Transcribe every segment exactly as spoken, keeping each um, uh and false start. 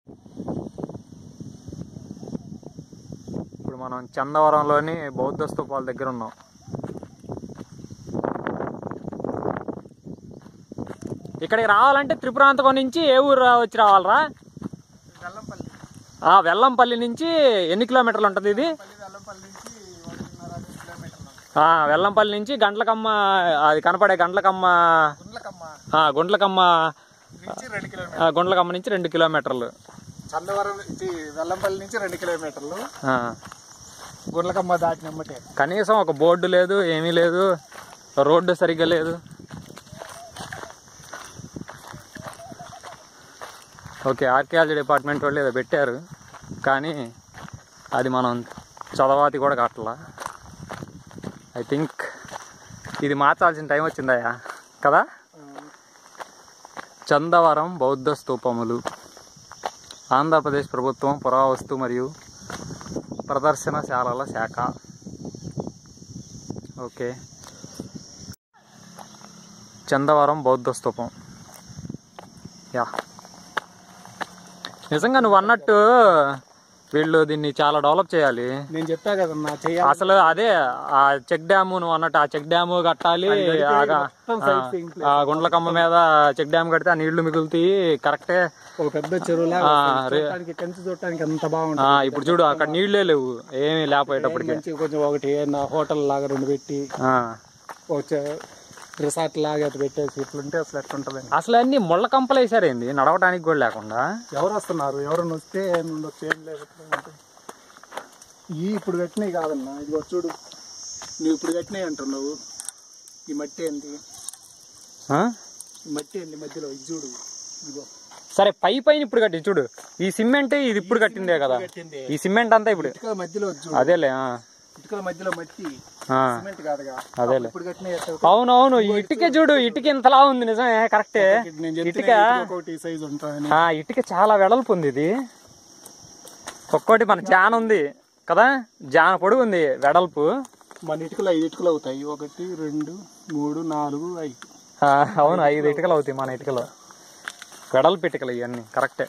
ఇప్పుడు మనం చందవరంలోని బౌద్ధ స్తూపాల దగ్గర ఉన్నాం. ఇక్కడికి రావాలంటే త్రిపురాంతకం నుంచి ఏ ఊరు వచ్చి రావాలరా? వెల్లంపల్లి. వెల్లంపల్లి నుంచి ఎన్ని కిలోమీటర్లు ఉంటుంది ఇది? వెల్లంపల్లి నుంచి గంట్లకమ్మ, అది కనపడే గంట్లకమ్మ గుండ్లకమ్మ గుండ్లకమ్మ నుంచి రెండు కిలోమీటర్లు. చందవరం నుంచి వెల్లంపల్లి నుంచి రెండు కిలోమీటర్లు. గుండ్లకమ్మ దాటినమ్మటే. కనీసం ఒక బోర్డు లేదు, ఏమీ లేదు, రోడ్డు సరిగ్గా లేదు. ఓకే, ఆర్కియాలజీ డిపార్ట్మెంట్ వాళ్ళు ఏదో పెట్టారు, కానీ అది మనం చదవాతి కూడా కట్టలా. ఐ థింక్ ఇది మార్చాల్సిన టైం వచ్చిందయ్యా కదా. చందవరం బౌద్ధ స్తూపములు, ఆంధ్రప్రదేశ్ ప్రభుత్వం పురావస్తు మరియు ప్రదర్శనశాలల శాఖ. ఓకే, చందవరం బౌద్ధ స్తూపం. యా, నిజంగా నువ్వు అన్నట్టు వీళ్ళు దీన్ని చాలా డెవలప్ చేయాలి. నేను చెప్పా కదన్నా, అసలు అదే ఆ చెక్ డ్యామ్ నువ్వు అన్నట్టు ఆ చెక్ డ్యామ్ కట్టాలి. ఆ గుండ్లకమ్మ మీద చెక్ డ్యామ్ కడితే ఆ నీళ్లు మిగులుతాయి. కరెక్టే, ఒక పెద్ద చెరువులా కంచి చూడటానికి ఎంత బాగుంటుంది. ఇప్పుడు చూడు అక్కడ నీళ్లే లేవు, ఏమీ లేకపోయేటప్పటికి కొంచెం ఒకటి హోటల్ లాగా రెండు పెట్టి రిసార్ట్ లాగా పెట్టేసి ఇట్లుంటే అసలు ఎట్లుంటది. అసలు అన్ని ముళ్ళ కంపలు వేసారేంది, నడవడానికి కూడా లేకుండా. ఎవరు వస్తున్నారు, ఎవరైనా వస్తే ఉండొచ్చు, ఏం లేకపోతే. ఈ ఇప్పుడు కట్టినవి కాదన్నా, ఇది చూడు, నువ్వు ఇప్పుడు కట్టినవి అంటున్నావు. ఈ మట్టి ఏంటి, ఈ మట్టి ఏంటి మధ్యలో, ఇది చూడు. ఇదిగో సరే, పై పైన ఇప్పుడు కట్టి చూడు, ఈ సిమెంట్ ఇది ఇప్పుడు కట్టిందే కదా, ఈ సిమెంట్ అంతా ఇప్పుడు మధ్యలో అదేలే ఇటుకల మధ్యలో మట్టి, సిమెంట్ కాదుగా. అదేలే, అవునవును. ఇటుక చూడు, ఇటుక ఇంతలా ఉంది. నిజమే, కరెక్టే. ఇటుక ఇటుక చాలా వెడల్పు ఉంది. ఇది ఒక్కోటి మన జాన ఉంది కదా, జాన పొడుగు ఉంది వెడల్పు. మన ఇటుకలు ఐదు ఇటుకలు అవుతాయి. ఒకటి, రెండు, మూడు, నాలుగు, ఐదు. అవును, ఐదు ఇటుకలు అవుతాయి మన ఇటుకలు, వెడల్పు ఇటుకలు ఇవన్నీ. కరెక్టే.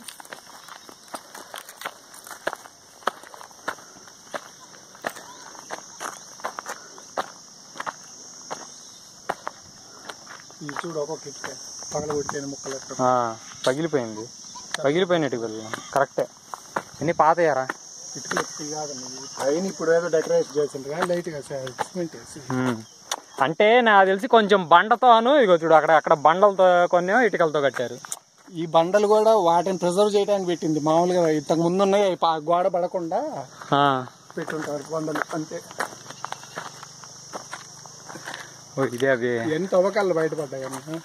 చూడు, ఒక్కొక్క ఇటుక పగలగొట్టిన ముక్కలు పగిలిపోయింది, పగిలిపోయిన ఇటుకలు. కరెక్టే, ఎన్ని పాతయ్యారా ఇటుకలు. ఇటుకలు కాదండి, పైన ఇప్పుడు ఏదో డెకరేషన్ చేసిండ్రు లైట్ గా సిమెంట్ వేసి. అంటే నాకు తెలిసి కొంచెం బండతోను, ఇగో చూడు అక్కడ అక్కడ బండలతో కొన్ని ఇటుకలతో కట్టారు. ఈ బండలు కూడా వాటిని ప్రిజర్వ్ చేయడానికి పెట్టింది. మామూలుగా ఇంతకు ముందు ఉన్నాయి, గోడ పడకుండా పెట్టుంటారు బండలు అంతే. ఇదే అవి ఎంత తవ్వకాలు బయటపడ్డాయి.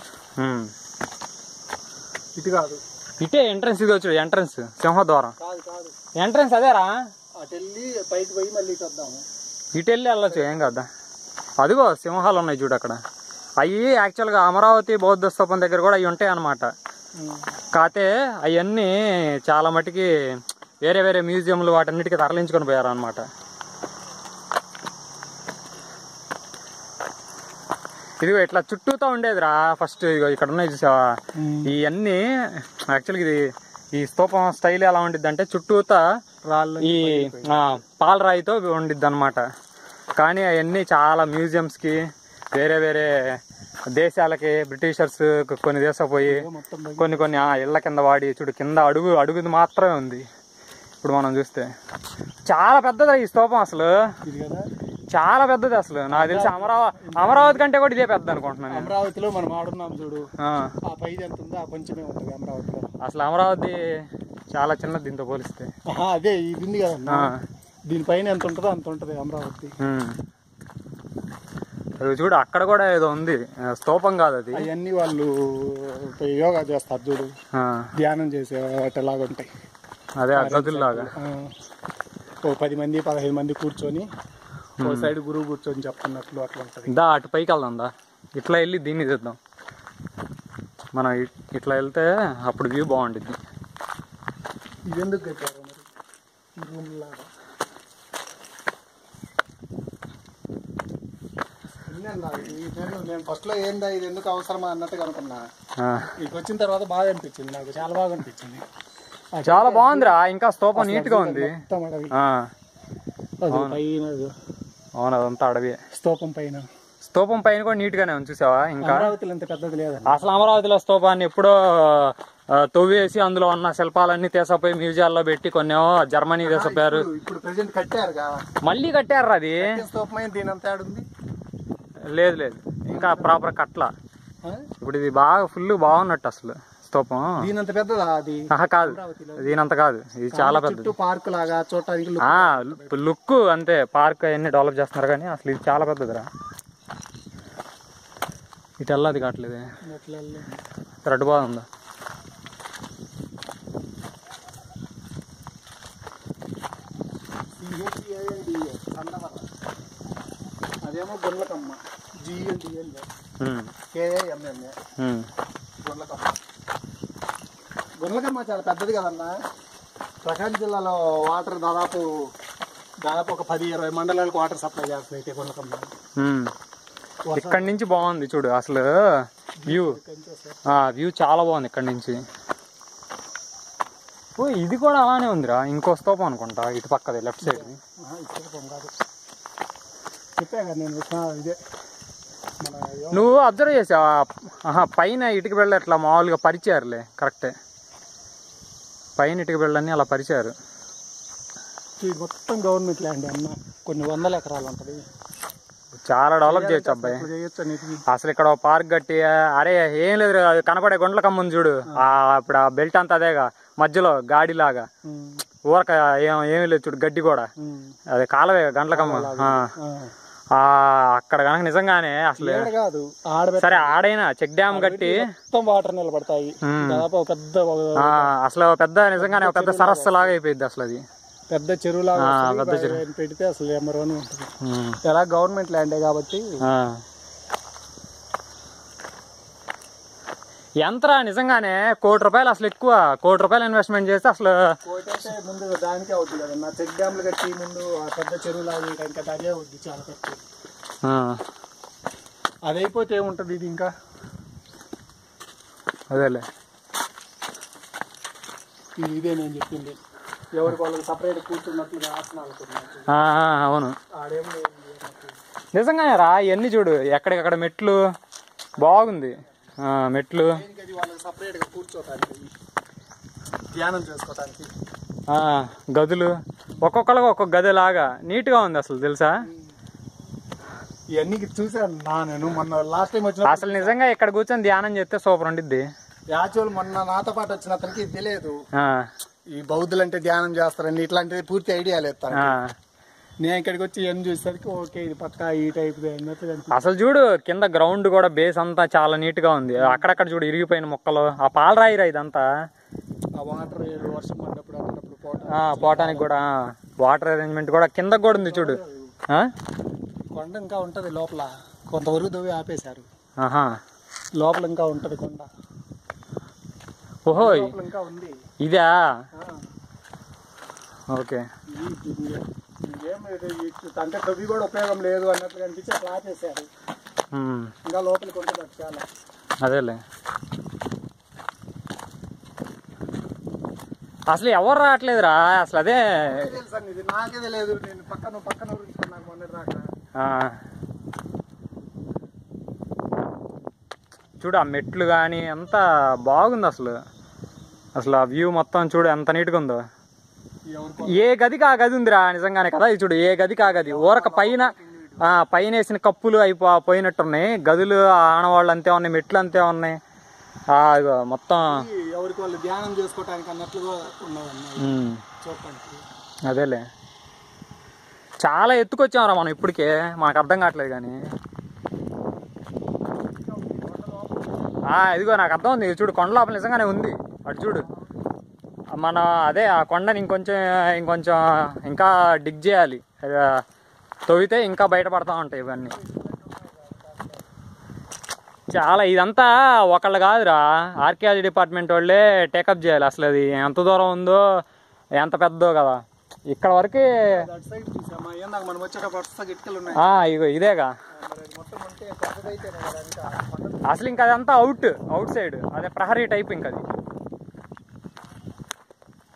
ఇటు కాదు, ఇటే ఎంట్రన్స్. ఇది వచ్చాడు ఎంట్రన్స్, సింహద్వారం ఎంట్రన్స్ అదేరా. అటు వెళ్ళి పైకి పోయి మళ్ళీ ఇటు వద్దాము. ఇటు వెళ్ళి వెళ్ళొచ్చు, ఏం కదా. అదిగో సింహాలు ఉన్నాయి చూడు అక్కడ. అవి యాక్చువల్గా అమరావతి బౌద్ధ స్తూపం దగ్గర కూడా అవి ఉంటాయి అన్నమాట. కాకపోతే అవన్నీ చాలా మటుకి వేరే వేరే మ్యూజియంలు వాటన్నిటికీ తరలించుకొని పోయారు అనమాట. ఇదిగో ఇట్లా చుట్టూతో ఉండేదిరా ఫస్ట్. ఇగో ఇక్కడ ఉన్నాయి చూసావా, ఇవన్నీ యాక్చువల్గా ఇది ఈ స్తూపం స్టైల్ ఎలా ఉండిద్ది అంటే చుట్టూతా ఈ పాలరాయితో ఉండిద్ది అనమాట. కానీ అవన్నీ చాలా మ్యూజియంస్కి, వేరే వేరే దేశాలకి, బ్రిటిషర్స్ కొన్ని దేశాలు పోయి కొన్ని కొన్ని ఇళ్ల కింద వాడి చూడు, కింద అడుగు అడుగుది మాత్రమే ఉంది. ఇప్పుడు మనం చూస్తే చాలా పెద్దది ఈ స్తూపం, అసలు చాలా పెద్దది. అసలు నాకు తెలిసి అమరావతి అమరావతి కంటే కూడా ఇదే పెద్ద అనుకుంటున్నాను. అమరావతిలో మనం ఆడున్నాం చూడు, ఆ పైది ఎంత ఉందో ఆ కొంచెమే ఉంటుంది అమరావతిలో. అసలు అమరావతి చాలా చిన్నది దీంతో పోలిస్తే. అదే ఇది ఉంది కదా, దీనిపైన ఎంత ఉంటుందో అంత ఉంటుంది అమరావతి. అది చూడు, అక్కడ కూడా ఏదో ఉంది, స్తూపం కాదు అది. అవన్నీ వాళ్ళు యోగా చేస్తారు చూడు, ధ్యానం చేసే వాటిలాగా ఉంటాయి. అదే గదుల్లాగా ఓ పది మంది పదహైదు మంది కూర్చొని ఓ సైడ్ గురువు కూర్చొని చెప్తున్నట్లు అట్లా ఉంటుంది. దా అటు పైకి వెళ్దాం, దా ఇట్లా వెళ్ళి దీన్ని చూద్దాం. మనం ఇట్లా వెళ్తే అప్పుడు వ్యూ బాగుంటుంది. ఇది ఎందుకు కట్టారు మరి రూమ్ లాగా? నేను ఫస్ట్ లో ఏందా ఇది ఎందుకు అవసరమా అన్నట్టుగా అనుకున్నా. ఇక్కడికి వచ్చిన తర్వాత బాగా అనిపించింది, నాకు చాలా బాగా అనిపించింది. చాలా బాగుందిరా, ఇంకా స్తూపం నీట్ గా ఉంది. మొత్తం అడవి. ఆ, అది పైన అవును అదంతా అడవి. స్తూపం పైన స్తూపం పైన కూడా నీట్ గానే ఉంది చూసావా. ఇంకా అమరావతిలో ఇంత పెద్దది లేదండి. అసలు అమరావతిలో స్తూపాన్ని ఎప్పుడో ఆ, తవ్వేసి అందులో ఉన్న శిల్పాలన్నీ తీసపోయి మ్యూజియాల్లో పెట్టి కొన్నేమో జర్మనీ తీసపోయారు. ఇప్పుడు ప్రెసెంట్ కట్టారు మళ్ళీ కట్టారు అది. స్తూపం దీని అంత ఉంది. లేదు లేదు ఇంకా ప్రాపర్ కట్ల. ఇప్పుడు ఇది బాగా ఫుల్ బాగున్నట్టు అసలు స్తూపం. దీనంత పెద్దదా అది? ఆహా కాదు, దీనంత కాదు, ఇది చాలా పెద్దది. పార్క్ లాగా చూడటానికి లుక్ అంతే. పార్క్ అవన్నీ డెవలప్ చేస్తున్నారు కానీ అసలు ఇది చాలా పెద్దదిరా. ఇటు వెళ్ళదు కావట్లేదు. థ్రెడ్ బాగుందా? అదేమో గుండ్లకమ్మ, జిఎల్డిఎల్ కేఏఎంఎంఏ గుండ్లకమ్మ. గుండ్లకమ్మ చాలా పెద్దది కదన్నా. ప్రకాశం జిల్లాలో వాటర్ దాదాపు దాదాపు ఒక పది ఇరవై మండలాలకు వాటర్ సప్లై చేస్తున్నాయి గుండ్లకమ్మ. ఇక్కడ నుంచి బాగుంది చూడు అసలు వ్యూ. వ్యూ చాలా బాగుంది ఇక్కడ నుంచి. ఓ ఇది కూడా అలానే ఉందిరా, ఇంకో స్తూపం అనుకుంటా ఇటు పక్కది లెఫ్ట్ సైడ్. చెప్పాగా నేను ఇదే. నువ్వు అబ్జర్వ్ చేసావా? ఆహా పైన ఇటుక బిళ్ళ ఇట్లా మామూలుగా పరిచారులే, కరెక్టే. పైన ఇటుక బిళ్ళని అలా పరిచారు. మొత్తం గవర్నమెంట్ ల్యాండ్ అన్న, కొన్ని వందల ఎకరాలు ఉంటుంది. చాలా డెవలప్ చేయొచ్చు అబ్బాయి అసలు. ఇక్కడ పార్క్ కట్టి అరే ఏం లేదు, అది కనపడే గుండ్లకమ్మ ఉంది చూడు, ఇప్పుడు ఆ బెల్ట్ అంతా అదేగా, మధ్యలో గాడి లాగా ఊరక ఏం ఏమీ లేదు చూడు, గడ్డి కూడా అదే కాలవే గుండ్లకమ్మ. అక్కడ కనుక నిజంగానే అసలు సరే ఆడైనా చెక్ డ్యామ్ కట్టి వాటర్ నిలబడతాయి. పెద్ద అసలు పెద్ద నిజంగానే పెద్ద సరస్సు లాగా అయిపోయింది అసలు. అది పెద్ద చెరువులాగా పెద్ద చెరువు పెడితే అసలు నెంబర్ వన్ ఉంటుంది. ఎలా గవర్నమెంట్ ల్యాండే కాబట్టి. ఎంతరా నిజంగానే కోటి రూపాయలు అసలు ఎక్కువ, కోటి రూపాయలు ఇన్వెస్ట్మెంట్ చేస్తే అసలు ముందు దానికే అవుతుంది కదా. చెక్ డ్యామ్లు కట్టి ముందు ఆ పెద్ద చెరువులాగా ఇంకా అదే అవుద్ది చాలా ఖర్చు. అది అయిపోతే ఏముంటది ఇది ఇంకా. అదేలే ఇదే నేను చెప్పింది, ఎవరికి వాళ్ళకి సపరేట్ కూర్చున్నట్లుగా ఆసనాలు. అవును నిజంగానే రా, ఇవన్నీ చూడు ఎక్కడికక్కడ మెట్లు బాగుంది. మెట్లు వాళ్ళకి సపరేట్ గా కూర్చోటానికి, ధ్యానం చేసుకోవటానికి గదులు, ఒక్కొక్కరికి ఒక్కొక్క గది లాగా నీట్ గా ఉంది అసలు తెలుసా. ఇవన్నీ చూసాను నా నేను మొన్న లాస్ట్ టైం వచ్చిన. అసలు నిజంగా ఇక్కడ కూర్చొని ధ్యానం చేస్తే సూపర్ ఉండిద్ది. యాక్చువల్ మొన్న నాతో పాటు వచ్చిన అతనికి తెలియదు ఈ బౌద్ధులు అంటే ధ్యానం చేస్తారని, ఇట్లాంటిది పూర్తి ఐడియా లేదు. నేను ఇక్కడికి వచ్చి ఏం చూసేసరికి ఓకే ఇది పక్కా ఈ టైప్. అసలు చూడు కింద గ్రౌండ్ కూడా బేస్ అంతా చాలా నీట్ గా ఉంది. అక్కడక్కడ చూడు ఇరిగిపోయిన మొక్కలు, ఆ పాలరాయిరా ఇదంతా. వాటర్ వర్షం పడ్డప్పుడు పోవటానికి కూడా వాటర్ అరేంజ్మెంట్ కూడా కింద కూడా ఉంది చూడు. కొండ ఇంకా ఉంటది లోపల, కొంతవరకు దవ్వి ఆపేశారు. లోపల ఇంకా ఉంటది కొండ. ఓహో ఇంకా ఉంది ఇదా? ఓకే అంటే దవ్వి కూడా ఉపయోగం లేదు అన్నట్లు అనిపించి అట్లా ఆపేశారు. ఇంకా లోపలికి ఉంటుంది చాలా. అదేలే అసలు ఎవరు రావట్లేదురా అసలు. అదే ఇది నాకే తెలియదు, నేను పక్కన పక్కన నాకు మొన్న రాక. చూడు ఆ మెట్లు కానీ ఎంత బాగుంది అసలు. అసలు ఆ వ్యూ మొత్తం చూడు ఎంత నీట్గా ఉందో. ఏ గదికి ఆ గది ఉందిరా నిజంగానే కదా. ఇది చూడు ఏ గదికి ఆ గది. ఊరక పైన పైన వేసిన కప్పులు అయిపో పోయినట్టున్నాయి, గదులు ఆనవాళ్ళు అంతే ఉన్నాయి, మెట్లు అంతే ఉన్నాయి. మొత్తం ఎవరికి వాళ్ళు ధ్యానం చేసుకోవటానికి అన్నట్లుగా అదేలే చాలా ఎత్తుకొచ్చామరా మనం ఇప్పటికే, మనకు అర్థం కావట్లేదు కానీ. ఇదిగో నాకు అర్థం ఉంది చూడు, కొండ లోపల నిజంగానే ఉంది. అటు చూడు మన అదే ఆ కొండని ఇంకొంచెం ఇంకొంచెం ఇంకా డిగ్ చేయాలి, తవ్వితే ఇంకా బయటపడతా ఉంటాయి ఇవన్నీ. చాలా ఇదంతా ఒకళ్ళు కాదురా, ఆర్కియాలజీ డిపార్ట్మెంట్ వాళ్ళే టేకప్ చేయాలి. అసలు అది ఎంత దూరం ఉందో ఎంత పెద్దో కదా. ఇక్కడ వరకే ఇగో ఇదేగా అసలు. ఇంకా అదంతా అవుట్ అవుట్ సైడ్, అదే ప్రహరీ టైప్. ఇంకా అది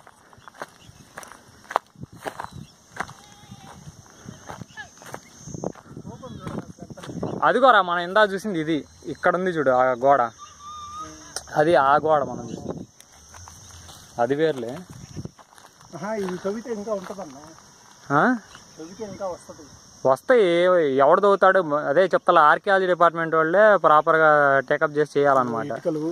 అదిగోరా మనం ఇందా చూసింది ఇది, ఇక్కడ ఉంది చూడు ఆ గోడ, అది ఆ గోడ మనం చూసింది, అది వేర్లే. ఇది కవిత ఇంకా ఉంటుందన్నా, కవిత ఇంకా వస్తుంది. వస్తాయి, ఎవడు చదువుతాడు అదే చెప్తా. ఆర్కియాలజీ డిపార్ట్మెంట్ వాళ్ళే ప్రాపర్ గా టేకప్ చేసి చేయాలన్నమాట.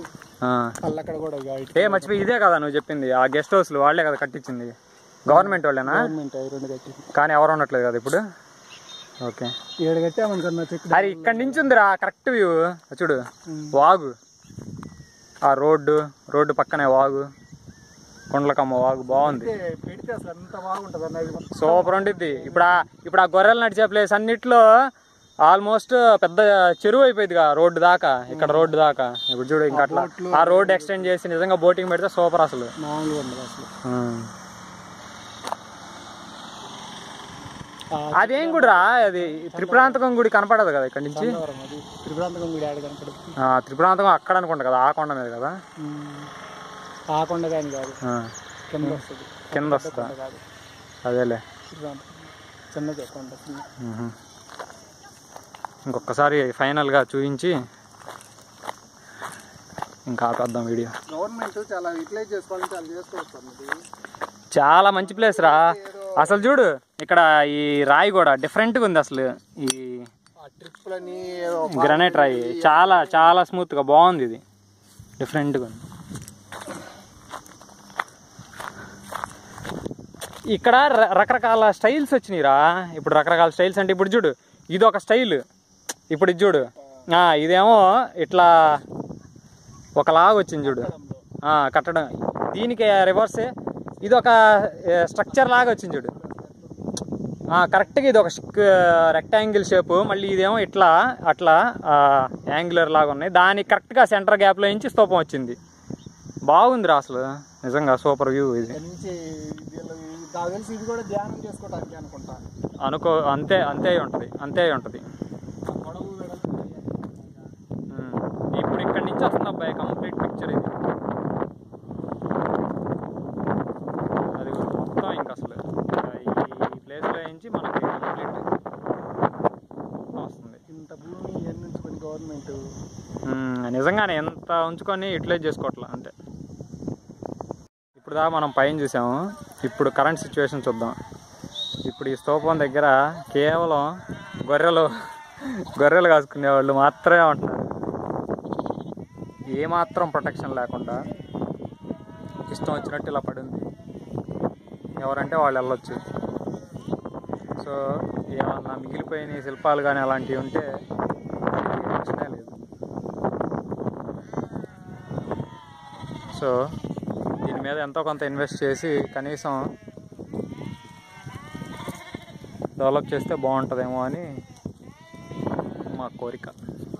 ఏ మర్చిపోయి ఇదే కదా నువ్వు చెప్పింది, ఆ గెస్ట్ హౌస్లు వాళ్ళే కదా కట్టించింది, గవర్నమెంట్ వాళ్ళేనా? కానీ ఎవరు ఉండట్లేదు కదా ఇప్పుడు. ఓకే, అది ఇక్కడ నుంచి ఉందిరా కరెక్ట్ వ్యూ చూడు, వాగు, ఆ రోడ్డు రోడ్డు పక్కనే వాగు, కొండలకమ్మ వాగు బాగుంది, సూపర్ ఉండిద్ది. ఇప్పుడు ఇప్పుడు ఆ గొర్రెలు నడిచే ప్లేస్ అన్నిట్లో ఆల్మోస్ట్ పెద్ద చెరువు అయిపోయింది కదా రోడ్డు దాకా, ఇక్కడ రోడ్డు దాకా. ఇప్పుడు చూడు ఇంకా అట్లా ఆ రోడ్డు ఎక్స్టెండ్ చేసి నిజంగా బోటింగ్ పెడితే సూపర్ అసలు. అదేం గుడిరా అది, త్రిపురాంతకం గుడి కనపడదు కదా ఇక్కడ నుంచి. త్రిపురాంతకం అక్కడ అనుకుంటా కదా, ఆ కొండ మీద కదా. ఆ కొండ కానీ కాదు, కింద వస్తా అదేలే. చిన్నదే కొండ. ఇంకొకసారి ఫైనల్ గా చూపించి ఇంకా ఆపేద్దాం వీడియో. గవర్నమెంట్ చాలా యూటిలైజ్ చేసుకోవాలని చాలా చేసుకోవచ్చు. చాలా మంచి ప్లేస్ రా అసలు. చూడు ఇక్కడ ఈ రాయి కూడా డిఫరెంట్ గా ఉంది అసలు, ఈ గ్రానైట్ రాయి చాలా చాలా స్మూత్ గా బాగుంది, ఇది డిఫరెంట్ గా ఉంది. ఇక్కడ రకరకాల స్టైల్స్ వచ్చినాయిరా ఇప్పుడు. రకరకాల స్టైల్స్ అంటే ఇప్పుడు చూడు ఇది ఒక స్టైల్, ఇప్పుడు ఇది చూడు ఇదేమో ఇట్లా ఒకలాగా వచ్చింది చూడు కట్టడం, దీనికి రివర్సే ఇది ఒక స్ట్రక్చర్ లాగా వచ్చింది చూడు కరెక్ట్గా. ఇది ఒక రెక్టాంగిల్ షేపు, మళ్ళీ ఇదేమో ఇట్లా అట్లా యాంగులర్ లాగా ఉన్నాయి, దానికి కరెక్ట్గా సెంటర్ గ్యాప్లో నుంచి స్తూపం వచ్చింది. బాగుందిరా అసలు నిజంగా, సూపర్ వ్యూ ఇది. అనుకో అంతే అంతే ఉంటుంది అంతే ఉంటుంది. ఇప్పుడు ఇక్కడి నుంచి వస్తుంది అబ్బాయి కంప్లీట్ పిక్చర్ ఇది. అది మొత్తం ఇంకా అసలు ఈ ప్లేస్లో నుంచి మనకి కంప్లీట్ వస్తుంది. ఇంత భూమి ఎన్ని ఉంచుకొని గవర్నమెంట్ నిజంగానే ఎంత ఉంచుకొని యూటిలైజ్ చేసుకోవట్లా అంతే. ఇప్పుడు దా మనం పైన చూసాము, ఇప్పుడు కరెంట్ సిచ్యువేషన్ చూద్దాం. ఇప్పుడు ఈ స్తూపం దగ్గర కేవలం గొర్రెలు గొర్రెలు కాసుకునే వాళ్ళు మాత్రమే ఉంటున్నారు, ఏమాత్రం ప్రొటెక్షన్ లేకుండా ఇష్టం వచ్చినట్టు ఇలా పడింది. ఎవరంటే వాళ్ళు వెళ్ళొచ్చు. సో ఏమన్నా మిగిలిపోయిన శిల్పాలు కానీ అలాంటివి ఉంటే రక్షణే లేదు. సో దీని మీద ఎంతో కొంత ఇన్వెస్ట్ చేసి కనీసం డెవలప్ చేస్తే బాగుంటుందేమో అని మా కోరిక.